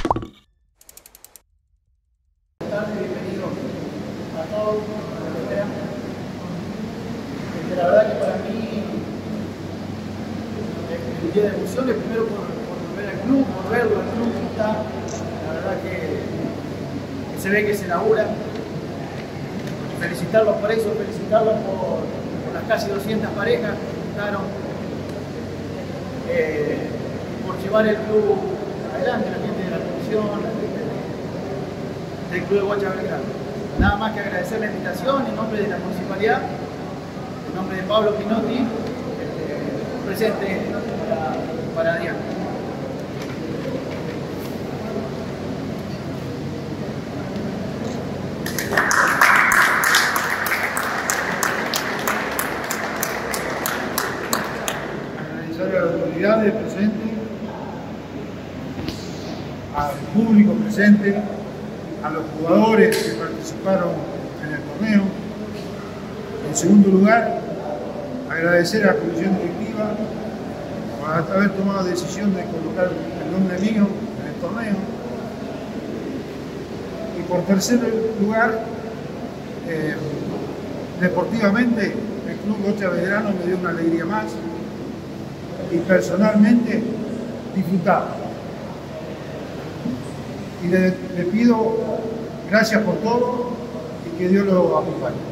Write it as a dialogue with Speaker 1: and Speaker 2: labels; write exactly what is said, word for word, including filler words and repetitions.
Speaker 1: Bienvenido a todos, a los que vean. La verdad que para mí es un día de emociones, primero por, por volver al club, por verlo al club como está. La verdad que, que se ve que se labura. Felicitarlos por eso, felicitarlos por, por las casi doscientas parejas que juntaron, eh, por llevar el club adelante, la gente de la comisión, la gente de, del club de Bocha Belgrano. Nada más que agradecer la invitación en nombre de la municipalidad, en nombre de Pablo Pinotti, este, presente para, para Diana.
Speaker 2: Agradecer a las autoridades presentes, al público presente, a los jugadores que participaron en el torneo. En segundo lugar, agradecer a la comisión directiva por haber tomado la decisión de colocar el nombre mío en el torneo. Y por tercer lugar, eh, deportivamente, el Club Bocha Belgrano me dio una alegría más y personalmente disfrutar. Y le, le pido gracias por todo y que Dios lo acompañe.